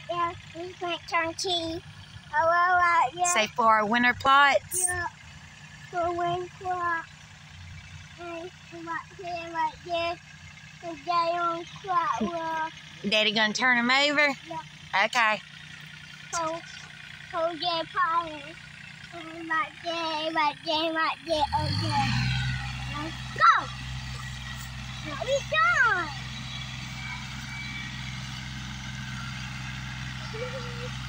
there. We can't turn T. Right there. Say for our winter plots. Yeah. For winter plot. And right there. And they on plot rock. Daddy gonna turn them over? Yeah. Okay. Hold their fire. And right there. Okay. Let's go. Now we done.